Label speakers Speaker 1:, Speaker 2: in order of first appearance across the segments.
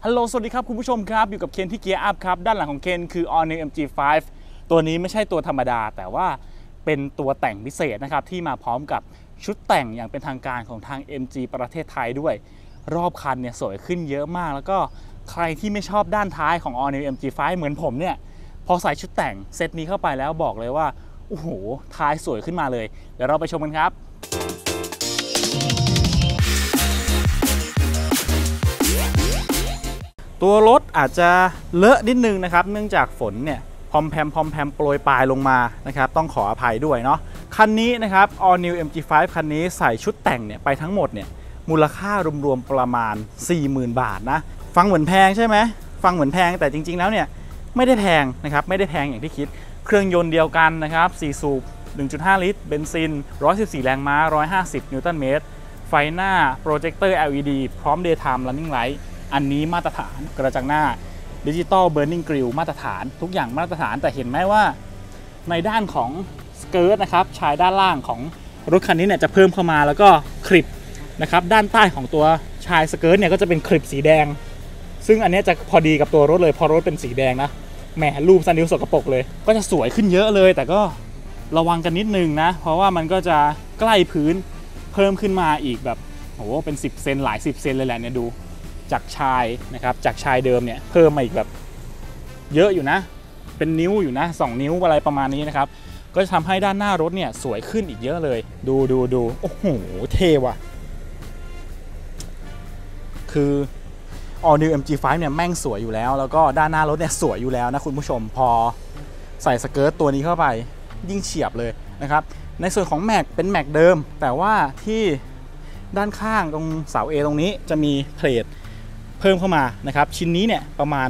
Speaker 1: ฮัลโหลสวัสดีครับคุณผู้ชมครับอยู่กับเคนที่เกียร์อัพครับด้านหลังของเคนคือ All New MG5 ตัวนี้ไม่ใช่ตัวธรรมดาแต่ว่าเป็นตัวแต่งพิเศษนะครับที่มาพร้อมกับชุดแต่งอย่างเป็นทางการของทาง MG ประเทศไทยด้วยรอบคันเนี่ยสวยขึ้นเยอะมากแล้วก็ใครที่ไม่ชอบด้านท้ายของ All New MG5 เหมือนผมเนี่ยพอใส่ชุดแต่งเซตนี้เข้าไปแล้วบอกเลยว่าโอ้โหท้ายสวยขึ้นมาเลยเดี๋ยวเราไปชมกันครับตัวรถอาจจะเลอะนิดนึงนะครับเนื่องจากฝนเนี่ยพอมแพมโปรยปลายลงมานะครับต้องขออภัยด้วยเนาะคันนี้นะครับ All New MG5 คันนี้ใส่ชุดแต่งเนี่ยไปทั้งหมดเนี่ยมูลค่ารวมๆประมาณ 40,000 บาทนะฟังเหมือนแพงใช่ไหมฟังเหมือนแพงแต่จริงๆแล้วเนี่ยไม่ได้แพงนะครับไม่ได้แพงอย่างที่คิดเครื่องยนต์เดียวกันนะครับ4สูบ 1.5 ลิตรเบนซิน114แรงม้า150นิวตันเมตรไฟหน้าโปรเจคเตอร์ LED พร้อม Daytime Running Lightอันนี้มาตรฐานกระจังหน้า Digital Burning Grille มาตรฐานทุกอย่างมาตรฐานแต่เห็นไหมว่าในด้านของสเกิร์ตนะครับชายด้านล่างของรถคันนี้เนี่ยจะเพิ่มเข้ามาแล้วก็คลิปนะครับด้านใต้ของตัวชายสเกิร์ตเนี่ยก็จะเป็นคลิปสีแดงซึ่งอันนี้จะพอดีกับตัวรถเลยพอรถเป็นสีแดงนะแหมรูปซันดิวสกปรกเลยก็จะสวยขึ้นเยอะเลยแต่ก็ระวังกันนิดนึงนะเพราะว่ามันก็จะใกล้พื้นเพิ่มขึ้นมาอีกแบบโอ้โหเป็น10 เซนหลาย10 เซนเลยแหละเนี่ยดูจากชายนะครับจากชายเดิมเนี่ยเพิ่มมาอีกแบบเยอะอยู่นะเป็นนิ้วอยู่นะ2 นิ้วอะไรประมาณนี้นะครับก็จะทำให้ด้านหน้ารถเนี่ยสวยขึ้นอีกเยอะเลยดูโอ้โหเท่ว่ะคือ All New MG5 เนี่ยแม่งสวยอยู่แล้วแล้วก็ด้านหน้ารถเนี่ยสวยอยู่แล้วนะคุณผู้ชมพอใส่สเกิร์ตตัวนี้เข้าไปยิ่งเฉียบเลยนะครับในส่วนของแม็กเป็นแม็กเดิมแต่ว่าที่ด้านข้างตรงเสา A ตรงนี้จะมีเพลทเพิ่มเข้ามานะครับชิ้นนี้เนี่ยประมาณ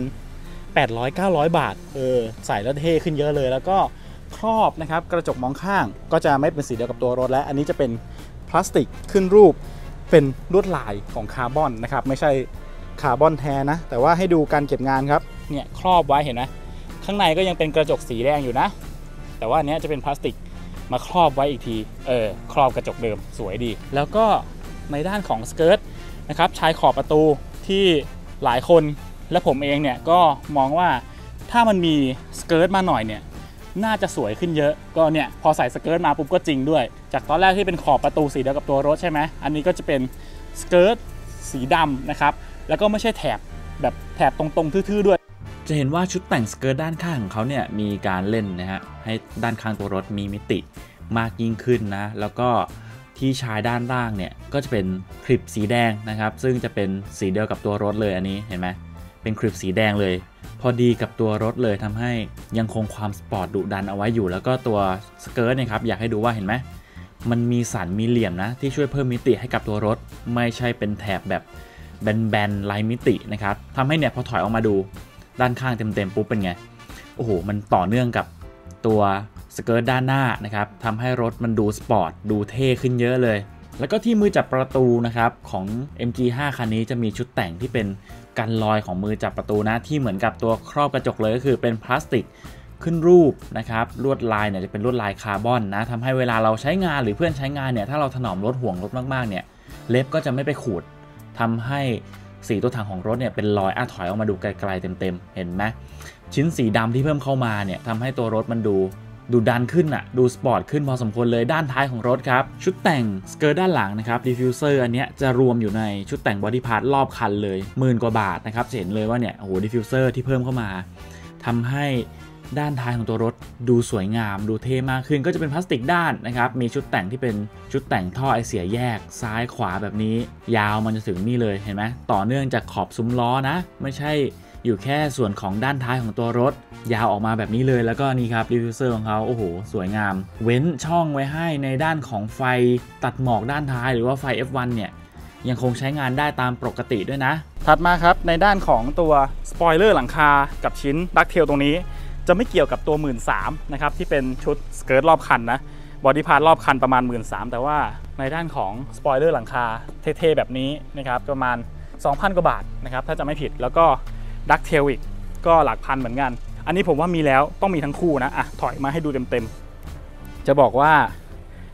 Speaker 1: 800-900 บาทใส่แล้วเท่ขึ้นเยอะเลยแล้วก็ครอบนะครับกระจกมองข้างก็จะไม่เป็นสีเดียวกับตัวรถและอันนี้จะเป็นพลาสติกขึ้นรูปเป็นลวดลายของคาร์บอนนะครับไม่ใช่คาร์บอนแท้นะแต่ว่าให้ดูการเก็บงานครับเนี่ยครอบไว้เห็นไหมข้างในก็ยังเป็นกระจกสีแดงอยู่นะแต่ว่าอันนี้จะเป็นพลาสติกมาครอบไว้อีกทีครอบกระจกเดิมสวยดีแล้วก็ในด้านของสเกิร์ตนะครับชายขอบประตูที่หลายคนและผมเองเนี่ยก็มองว่าถ้ามันมีสเกิร์ตมาหน่อยเนี่ยน่าจะสวยขึ้นเยอะก็เนี่ยพอใส่สเกิร์ตมาปุ๊บก็จริงด้วยจากตอนแรกที่เป็นขอบประตูสีเดียวกับตัวรถใช่ไหมอันนี้ก็จะเป็นสเกิร์ตสีดำนะครับแล้วก็ไม่ใช่แถบแบบแถบตรงๆทื่อๆด้วย
Speaker 2: จะเห็นว่าชุดแต่งสเกิร์ตด้านข้างของเขาเนี่ยมีการเล่นนะฮะให้ด้านข้างตัวรถมีมิติมากยิ่งขึ้นนะแล้วก็ที่ชายด้านล่างเนี่ยก็จะเป็นคลิปสีแดงนะครับซึ่งจะเป็นสีเดียวกับตัวรถเลยอันนี้เห็นไหมเป็นคลิปสีแดงเลยพอดีกับตัวรถเลยทำให้ยังคงความสปอร์ตดุดันเอาไว้อยู่แล้วก็ตัวสเกิร์ตเนี่ยครับอยากให้ดูว่าเห็นไหมมันมีสันมีเหลี่ยมนะที่ช่วยเพิ่มมิติให้กับตัวรถไม่ใช่เป็นแถบแบบแบนๆไร้มิตินะครับทำให้เนี่ยพอถอยออกมาดูด้านข้างเต็มๆปุ๊บเป็นไงโอ้โหมันต่อเนื่องกับตัวสเกิร์ตด้านหน้านะครับทำให้รถมันดูสปอร์ตดูเท่ขึ้นเยอะเลยแล้วก็ที่มือจับประตูนะครับของ MG5 คันนี้จะมีชุดแต่งที่เป็นกันรอยของมือจับประตูนะที่เหมือนกับตัวครอบกระจกเลยก็คือเป็นพลาสติกขึ้นรูปนะครับลวดลายเนี่ยจะเป็นลวดลายคาร์บอนนะทำให้เวลาเราใช้งานหรือเพื่อนใช้งานเนี่ยถ้าเราถนอมรถห่วงรถมากๆเนี่ยเล็บก็จะไม่ไปขูดทำให้สีตัวถังของรถเนี่ยเป็นรอยถอยออกมาดูไกลๆเต็มๆเห็นไหมชิ้นสีดำที่เพิ่มเข้ามาเนี่ยทำให้ตัวรถมันดูดันขึ้นอะดูสปอร์ตขึ้นพอสมควรเลยด้านท้ายของรถครับชุดแต่งสเกิร์ตด้านหลังนะครับดิฟฟิวเซอร์อันนี้จะรวมอยู่ในชุดแต่งบอดี้พาร์ทรอบคันเลย10,000 กว่าบาทนะครับเห็นเลยว่าเนี่ยโอ้โหดิฟฟิวเซอร์ที่เพิ่มเข้ามาทำให้ด้านท้ายของตัวรถดูสวยงามดูเท่มากขึ้นก็จะเป็นพลาสติกด้านนะครับมีชุดแต่งที่เป็นชุดแต่งท่อไอเสียแยกซ้ายขวาแบบนี้ยาวมันจะถึงนี่เลยเห็นไหมต่อเนื่องจากขอบซุ้มล้อนะไม่ใช่อยู่แค่ส่วนของด้านท้ายของตัวรถยาวออกมาแบบนี้เลยแล้วก็นี่ครับดิฟฟิวเซอร์ของเขาโอ้โหสวยงามเว้นช่องไว้ให้ในด้านของไฟตัดหมอกด้านท้ายหรือว่าไฟ F1 เนี่ยยังคงใช้งานได้ตามปกติด้วยนะ
Speaker 1: ถัดมาครับในด้านของตัวสปอยเลอร์หลังคากับชิ้นดักเทลตรงนี้จะไม่เกี่ยวกับตัว 13,000 นะครับที่เป็นชุดสเกิร์ตรอบคันนะบอดี้พาร์ทรอบคันประมาณ 13,000 แต่ว่าในด้านของสปอยเลอร์หลังคาเท่ๆแบบนี้นะครับประมาณ 2,000 กว่าบาทนะครับถ้าจะไม่ผิดแล้วก็ดักเทลอีกก็หลักพันเหมือนกันอันนี้ผมว่ามีแล้วต้องมีทั้งคู่นะถอยมาให้ดูเต็มๆจะบอกว่า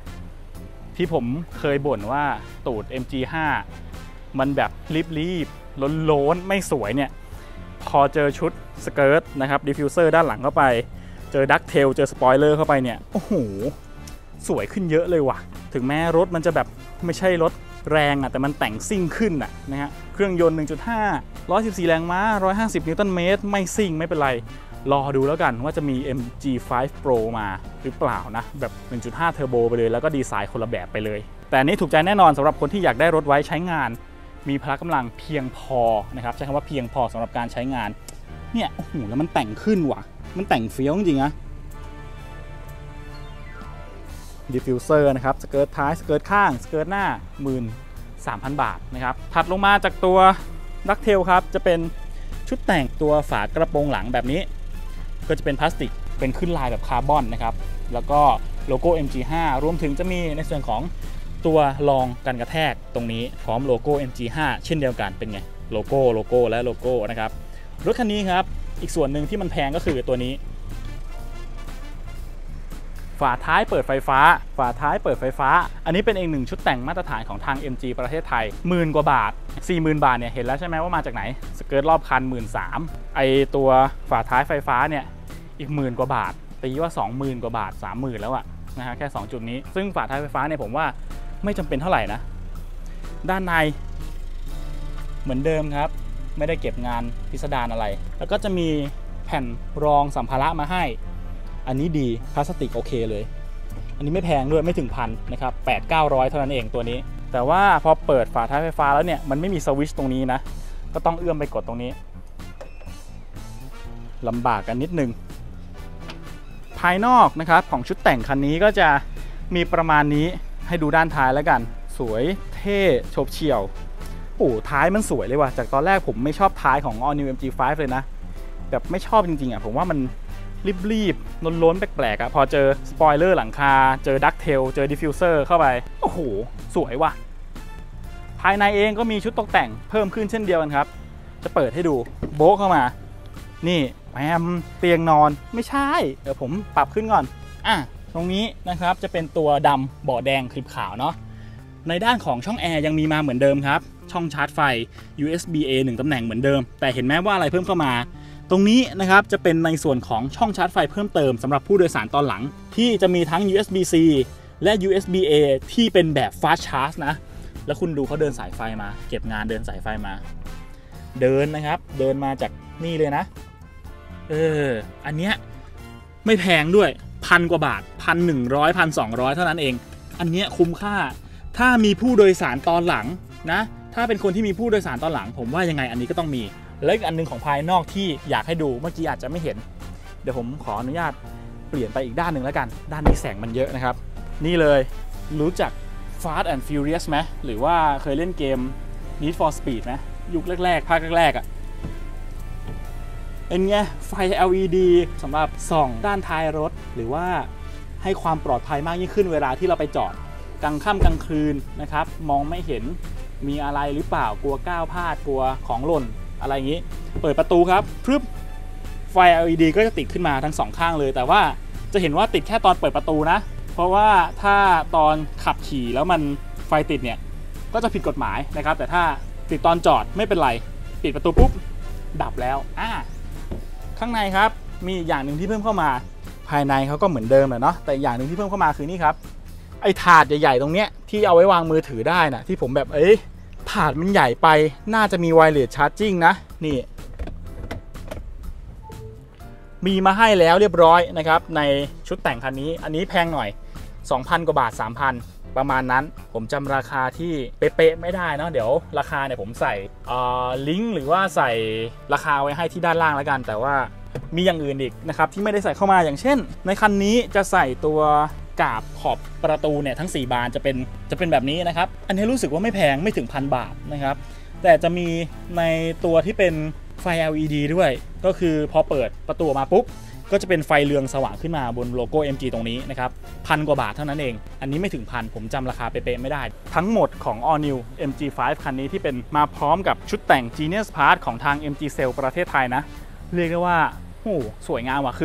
Speaker 1: ที่ผมเคยบ่นว่าตูด MG5 มันแบบรีบโล้นๆไม่สวยเนี่ยพอเจอชุดสเกิร์ตนะครับดิฟฟิวเซอร์ด้านหลังเข้าไปเจอดักเทลเจอสปอยเลอร์เข้าไปเนี่ยโอ้โหสวยขึ้นเยอะเลยว่ะถึงแม้รถมันจะแบบไม่ใช่รถแรงอ่ะแต่มันแต่งซิ่งขึ้นอ่ะนะฮะเครื่องยนต์ 1.5 114 แรงม้า 150 นิวตันเมตรไม่ซิ่งไม่เป็นไรรอดูแล้วกันว่าจะมี MG5 Pro มาหรือเปล่านะแบบ 1.5 เทอร์โบไปเลยแล้วก็ดีไซน์คนละแบบไปเลยแต่อันนี้ถูกใจแน่นอนสำหรับคนที่อยากได้รถไว้ใช้งานมีพละกำลังเพียงพอนะครับใช้คำว่าเพียงพอสำหรับการใช้งานเนี่ยโอ้โหแล้วมันแต่งขึ้นว่ะมันแต่งเฟี้ยวจริงๆนะดิฟฟิวเซอร์นะครับสเกิร์ตท้ายสเกิร์ตข้างสเกิร์ตหน้า 13,000 บาทนะครับถัดลงมาจากตัวดักเทลครับจะเป็นชุดแต่งตัวฝากระโปรงหลังแบบนี้ก็จะเป็นพลาสติกเป็นขึ้นลายแบบคาร์บอนนะครับแล้วก็โลโก้ MG5 รวมถึงจะมีในส่วนของตัวรองกันกระแทกตรงนี้พร้อมโลโก้ MG5 เช่นเดียวกันเป็นไงโลโก้และโลโก้นะครับรถคันนี้ครับอีกส่วนหนึ่งที่มันแพงก็คือตัวนี้ฝาท้ายเปิดไฟฟ้าอันนี้เป็นอีกหนึ่งชุดแต่งมาตรฐานของทาง MG ประเทศไทย10,000 กว่าบาท 40,000 บาทเนี่ยเห็นแล้วใช่ไหมว่ามาจากไหนสเกิร์ตรอบคัน 13,000 ไอตัวฝาท้ายไฟฟ้าเนี่ยอีก10,000 กว่าบาทตีว่า 20,000 กว่าบาท 30,000 แล้วอะนะฮะแค่2จุดนี้ซึ่งฝาท้ายไฟฟ้าเนี่ยผมว่าไม่จำเป็นเท่าไหร่นะด้านในเหมือนเดิมครับไม่ได้เก็บงานพิสดารอะไรแล้วก็จะมีแผ่นรองสัมภาระมาให้อันนี้ดีพลาสติกโอเคเลยอันนี้ไม่แพงด้วยไม่ถึงพันนะครับ800-900เท่านั้นเองตัวนี้แต่ว่าพอเปิดฝาท้ายไฟฟ้าแล้วเนี่ยมันไม่มีสวิตช์ตรงนี้นะก็ต้องเอื้อมไปกดตรงนี้ลำบากกันนิดนึงภายนอกนะครับของชุดแต่งคันนี้ก็จะมีประมาณนี้ให้ดูด้านท้ายแล้วกันสวยเท่โฉบเฉี่ยวโอ้ท้ายมันสวยเลยว่ะจากตอนแรกผมไม่ชอบท้ายของ All New MG5 เลยนะแบบไม่ชอบจริงๆอ่ะผมว่ามันรีบๆล้นๆแปลกๆอ่ะพอเจอสปอยเลอร์หลังคาเจอดักเทลเจอดิฟฟิวเซอร์เข้าไปโอ้โหสวยว่ะภายในเองก็มีชุดตกแต่งเพิ่มขึ้นเช่นเดียวกันครับจะเปิดให้ดูโบ๊ะเข้ามานี่แอมเตียงนอนไม่ใช่เดี๋ยวผมปรับขึ้นก่อนตรงนี้นะครับจะเป็นตัวดำเบาะแดงคลิปขาวเนาะในด้านของช่องแอร์ยังมีมาเหมือนเดิมครับช่องชาร์จไฟ USB-A 1 ตำแหน่งเหมือนเดิมแต่เห็นไหมว่าอะไรเพิ่มเข้ามาตรงนี้นะครับจะเป็นในส่วนของช่องชาร์จไฟเพิ่มเติมสำหรับผู้โดยสารตอนหลังที่จะมีทั้ง USB-C และ USB-A ที่เป็นแบบ Fast Charge นะแล้วคุณดูเขาเดินสายไฟมาเก็บงานเดินสายไฟมาเดินนะครับเดินมาจากนี่เลยนะอันเนี้ยไม่แพงด้วย1,000 กว่าบาท 1,100 1,200 เท่านั้นเองอันเนี้ยคุ้มค่าถ้ามีผู้โดยสารตอนหลังนะถ้าเป็นคนที่มีผู้โดยสารตอนหลังผมว่ายังไงอันนี้ก็ต้องมีและอีกอันนึงของภายนอกที่อยากให้ดูเมื่อกี้อาจจะไม่เห็นเดี๋ยวผมขออนุญาตเปลี่ยนไปอีกด้านหนึ่งแล้วกันด้านนี้แสงมันเยอะนะครับนี่เลยรู้จัก Fast and Furious ไหมหรือว่าเคยเล่นเกม Need for Speed ไหมยุคแรกๆภาคแรกๆอ่ะเป็นไงไฟ LED สำหรับส่องด้านท้ายรถหรือว่าให้ความปลอดภัยมากยิ่งขึ้นเวลาที่เราไปจอดกลางค่ำกลางคืนนะครับมองไม่เห็นมีอะไรหรือเปล่ากลัวก้าวพลาดกลัวของหล่นอะไรอย่างนี้เปิดประตูครับปึ๊บไฟ LED ก็จะติดขึ้นมาทั้ง2ข้างเลยแต่ว่าจะเห็นว่าติดแค่ตอนเปิดประตูนะเพราะว่าถ้าตอนขับขี่แล้วมันไฟติดเนี่ยก็จะผิดกฎหมายนะครับแต่ถ้าติดตอนจอดไม่เป็นไรปิดประตูปุ๊บดับแล้วข้างในครับมีอย่างหนึ่งที่เพิ่มเข้ามาภายในเขาก็เหมือนเดิมแหละเนาะแต่อย่างหนึ่งที่เพิ่มเข้ามาคือนี่ครับไอ้ถาดใหญ่ๆตรงเนี้ยที่เอาไว้วางมือถือได้นะที่ผมแบบถาดมันใหญ่ไปน่าจะมีไวเลสชาร์จิ่งนะนี่มีมาให้แล้วเรียบร้อยนะครับในชุดแต่งคันนี้อันนี้แพงหน่อย 2,000 กว่าบาท 3,000 ประมาณนั้นผมจำราคาที่เป๊ะๆไม่ได้เนาะเดี๋ยวราคาเนี่ยผมใส่ลิงก์หรือว่าใส่ราคาไว้ให้ที่ด้านล่างแล้วกันแต่ว่ามีอย่างอื่นอีกนะครับที่ไม่ได้ใส่เข้ามาอย่างเช่นในคันนี้จะใส่ตัวกาบขอบประตูเนี่ยทั้ง4บานจะเป็นแบบนี้นะครับอันนี้รู้สึกว่าไม่แพงไม่ถึง1,000 บาทนะครับแต่จะมีในตัวที่เป็นไฟ LED ด้วยก็คือพอเปิดประตูมาปุ๊บก็จะเป็นไฟเรืองสว่างขึ้นมาบนโลโก้ MG ตรงนี้นะครับ1,000 กว่าบาทเท่านั้นเองอันนี้ไม่ถึง1,000ผมจำราคาเป๊ะๆไม่ได้ทั้งหมดของ All New MG5 คันนี้ที่เป็นมาพร้อมกับชุดแต่ง Genius Part ของทาง MG Cell ประเทศไทยนะเรียกได้ว่าโอ้สวยงามว่ะคือ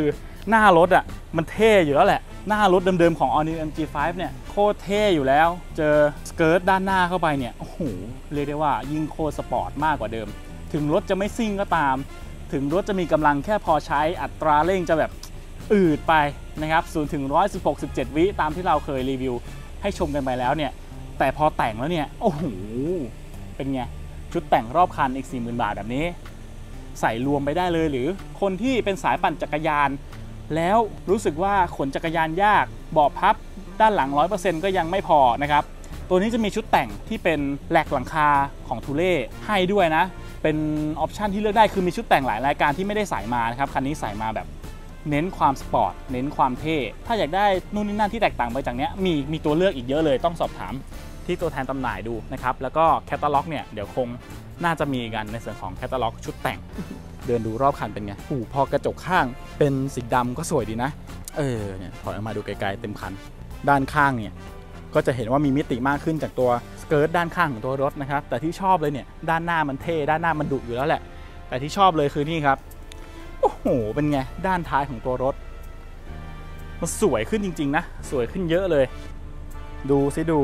Speaker 1: หน้ารถอ่ะมันเท่อยู่แล้วแหละหน้ารถเดิมๆของ All New MG5 เนี่ยโคตรเท่อยู่แล้วเจอสเกิร์ตด้านหน้าเข้าไปเนี่ยโอ้โหเรียกได้ว่ายิ่งโคตรสปอร์ตมากกว่าเดิมถึงรถจะไม่ซิ่งก็ตามถึงรถจะมีกำลังแค่พอใช้อัตราเร่งจะแบบอืดไปนะครับ0 ถึง 116 17 วิตามที่เราเคยรีวิวให้ชมกันไปแล้วเนี่ยแต่พอแต่งแล้วเนี่ยโอ้โหเป็นไงชุดแต่งรอบคันอีก 40,000 บาทแบบนี้ใส่รวมไปได้เลยหรือคนที่เป็นสายปั่นจักรยานแล้วรู้สึกว่าขนจักรยานยากเบาะพับด้านหลัง 100% ก็ยังไม่พอนะครับตัวนี้จะมีชุดแต่งที่เป็นแหลกหลังคาของทูเล่ให้ด้วยนะเป็นออปชันที่เลือกได้คือมีชุดแต่งหลายรายการที่ไม่ได้ใส่มานะครับคันนี้ใส่มาแบบเน้นความสปอร์ตเน้นความเท่ถ้าอยากได้นู่นนี่นั่นที่แตกต่างไปจากนี้มีตัวเลือกอีกเยอะเลยต้องสอบถามที่ตัวแทนจำหน่ายดูนะครับแล้วก็แคตตาล็อกเนี่ยเดี๋ยวคงน่าจะมีกันในส่วนของแคตตาล็อกชุดแต่งเดินดูรอบคันเป็นไงพอกระจกข้างเป็นสีดำก็สวยดีนะเนี่ยถอยออกมาดูไกลๆเต็มคันด้านข้างเนี่ยก็จะเห็นว่ามีมิติมากขึ้นจากตัวสเกิร์ตด้านข้างของตัวรถนะครับแต่ที่ชอบเลยเนี่ยด้านหน้ามันเท่ด้านหน้ามันดุอยู่แล้วแหละแต่ที่ชอบเลยคือนี่ครับโอ้โหเป็นไงด้านท้ายของตัวรถมันสวยขึ้นจริงๆนะสวยขึ้นเยอะเลยดูสิดู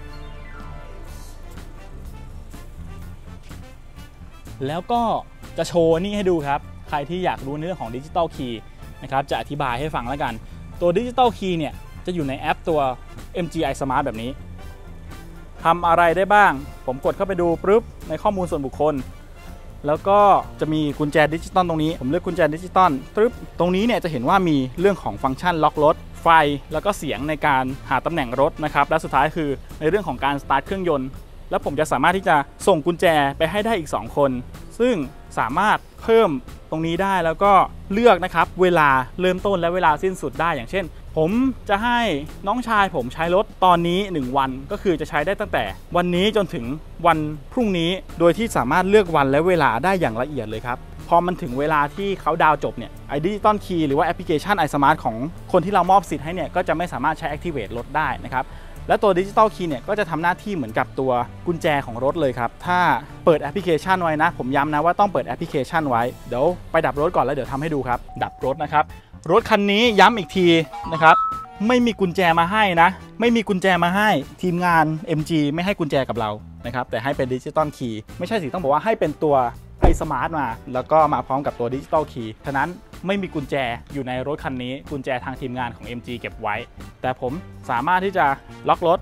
Speaker 1: แล้วก็จะโชว์นี่ให้ดูครับใครที่อยากรู้เรื่องของดิจิตอลคีย์นะครับจะอธิบายให้ฟังแล้วกันตัวดิจิตอลคีย์เนี่ยจะอยู่ในแอปตัว MGI Smart แบบนี้ทำอะไรได้บ้างผมกดเข้าไปดูปุ๊บในข้อมูลส่วนบุคคลแล้วก็จะมีกุญแจดิจิตอลตรงนี้ผมเลือกกุญแจดิจิตอลปุ๊บตรงนี้เนี่ยจะเห็นว่ามีเรื่องของฟังก์ชันล็อกรถไฟแล้วก็เสียงในการหาตำแหน่งรถนะครับและสุดท้ายคือในเรื่องของการสตาร์ทเครื่องยนต์แล้วผมจะสามารถที่จะส่งกุญแจไปให้ได้อีก2คนซึ่งสามารถเพิ่มตรงนี้ได้แล้วก็เลือกนะครับเวลาเริ่มต้นและเวลาสิ้นสุดได้อย่างเช่นผมจะให้น้องชายผมใช้รถตอนนี้1วันก็คือจะใช้ได้ตั้งแต่วันนี้จนถึงวันพรุ่งนี้โดยที่สามารถเลือกวันและเวลาได้อย่างละเอียดเลยครับพอมันถึงเวลาที่เขาดาวจบเนี่ยไอดิจิตอลคีย์หรือว่าแอปพลิเคชัน iSmart ของคนที่เรามอบสิทธิ์ให้เนี่ยก็จะไม่สามารถใช้ Activate รถได้นะครับและตัวดิจิตอลคีย์เนี่ยก็จะทำหน้าที่เหมือนกับตัวกุญแจของรถเลยครับถ้าเปิดแอปพลิเคชันไว้นะผมย้ำนะว่าต้องเปิดแอปพลิเคชันไว้เดี๋ยวไปดับรถก่อนแล้วเดี๋ยวทำให้ดูครับดับรถนะครับรถคันนี้ย้ำอีกทีนะครับไม่มีกุญแจมาให้นะไม่มีกุญแจมาให้ทีมงาน MG ไม่ให้กุญแจกับเรานะครับแต่ให้เป็นดิจิตอลคีย์ไม่ใช่สิต้องบอกว่าให้เป็นตัวiSmart มาแล้วก็มาพร้อมกับตัวดิจิตอลคีย์ฉะนั้นไม่มีกุญแจอยู่ในรถคันนี้กุญแจทางทีมงานของ MG เก็บไว้แต่ผมสามารถที่จะล็อกรถ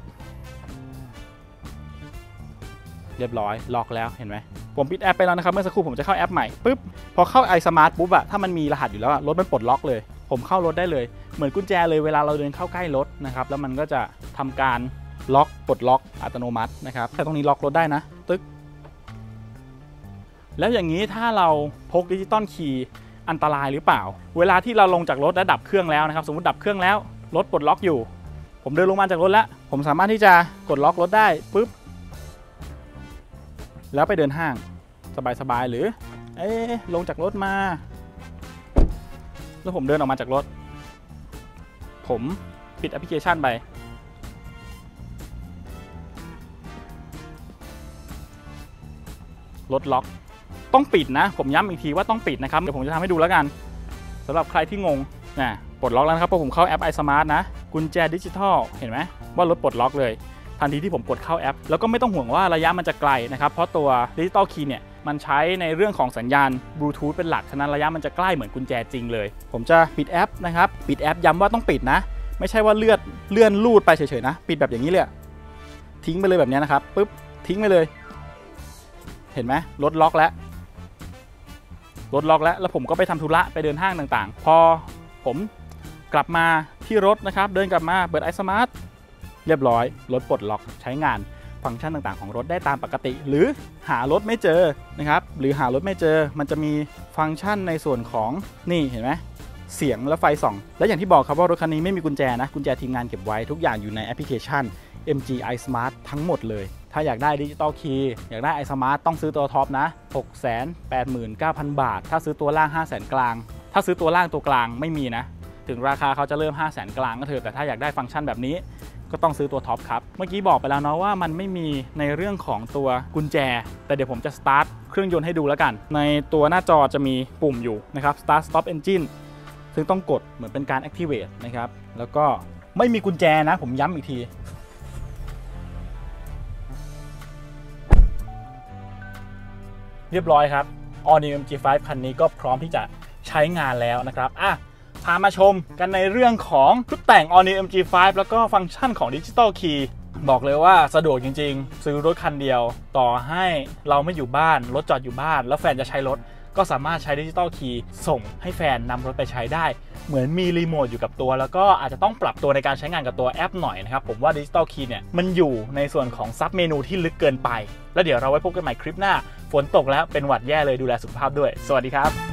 Speaker 1: เรียบร้อยล็อกแล้วเห็นไหมผมปิดแอปไปแล้วนะครับเมื่อสักครู่ผมจะเข้าแอปใหม่ปุ๊บพอเข้า iSmart ปุ๊บอะถ้ามันมีรหัสอยู่แล้วรถมันปลดล็อกเลยผมเข้ารถได้เลยเหมือนกุญแจเลยเวลาเราเดินเข้าใกล้รถนะครับแล้วมันก็จะทำการล็อกปลดล็อกอัตโนมัตินะครับแต่ตรงนี้ล็อกรถได้นะตึ๊กแล้วอย่างนี้ถ้าเราพกดิจิตอลคีย์อันตรายหรือเปล่าเวลาที่เราลงจากรถและดับเครื่องแล้วนะครับสมมติดับเครื่องแล้วรถปลดล็อกอยู่ผมเดินลงมาจากรถแล้วผมสามารถที่จะกดล็อกรถได้ปุ๊บแล้วไปเดินห้างสบายๆหรือลงจากรถมาแล้วผมเดินออกมาจากรถผมปิดแอปพลิเคชันไปรถล็อกต้องปิดนะผมย้ำอีกทีว่าต้องปิดนะครับเดี๋ยวผมจะทำให้ดูแล้วกันสำหรับใครที่งงปลดล็อกแล้วนะครับพอผมเข้าแอป iSmart นะกุญแจดิจิทัลเห็นไหมว่ารถปลดล็อกเลยทันทีที่ผมกดเข้าแอปแล้วก็ไม่ต้องห่วงว่าระยะมันจะไกลนะครับเพราะตัวดิจิตอลคีย์เนี่ยมันใช้ในเรื่องของสัญญาณบลูทูธเป็นหลักฉะนั้นระยะมันจะใกล้เหมือนกุญแจจริงเลยผมจะปิดแอปนะครับปิดแอปย้ำว่าต้องปิดนะไม่ใช่ว่าเลื่อนลูดไปเฉยๆนะปิดแบบอย่างนี้เลยทิ้งไปเลยแบบนี้นะครับปุ๊บทิ้งไปเลยเห็นไหมรถล็อกแล้วแล้วผมก็ไปทำธุระไปเดินห้างต่างๆพอผมกลับมาที่รถนะครับเดินกลับมาเปิด iSmart เรียบร้อยรถปลดล็อกใช้งานฟังก์ชันต่างๆของรถได้ตามปกติหรือหารถไม่เจอนะครับหรือหารถไม่เจอมันจะมีฟังก์ชันในส่วนของนี่เห็นไหมเสียงและไฟส่องและอย่างที่บอกครับว่ารถคันนี้ไม่มีกุญแจนะกุญแจทีมงานเก็บไว้ทุกอย่างอยู่ในแอปพลิเคชัน MGI Smart ทั้งหมดเลยถ้าอยากได้ดิจิตอลคีย์อยากได้ iSmart ต้องซื้อตัวท็อปนะ 689,000 บาทถ้าซื้อตัวล่าง 500,000 กลางถ้าซื้อตัวล่างตัวกลางไม่มีนะถึงราคาเขาจะเริ่ม 500,000 กลางก็เถอะแต่ถ้าอยากได้ฟังก์ชันแบบนี้ก็ต้องซื้อตัวท็อปครับเมื่อกี้บอกไปแล้วเนาะว่ามันไม่มีในเรื่องของตัวกุญแจแต่เดี๋ยวผมจะสตาร์ทเครื่องยนต์ให้ดูแล้วกันในตัวหน้าจอจะมีปุ่มอยู่นะครับ Start Stop Engine ซึ่งต้องกดเหมือนเป็นการ activate นะครับแล้วก็ไม่มีกุญแจนะผมย้ำอีกทีเรียบร้อยครับ All New MG5 คันนี้ก็พร้อมที่จะใช้งานแล้วนะครับพามาชมกันในเรื่องของชุดแต่ง All New MG5 แล้วก็ฟังก์ชันของ Digital Key บอกเลยว่าสะดวกจริงๆซื้อรถคันเดียวต่อให้เราไม่อยู่บ้านรถจอดอยู่บ้านแล้วแฟนจะใช้รถก็สามารถใช้ Digital Key ส่งให้แฟนนำรถไปใช้ได้เหมือนมีรีโมทอยู่กับตัวแล้วก็อาจจะต้องปรับตัวในการใช้งานกับตัวแอปหน่อยนะครับผมว่า Digital Key เนี่ยมันอยู่ในส่วนของซับเมนูที่ลึกเกินไปแล้วเดี๋ยวเราไว้พบกันใหม่คลิปหน้าฝนตกแล้วเป็นหวัดแย่เลยดูแลสุขภาพด้วยสวัสดีครับ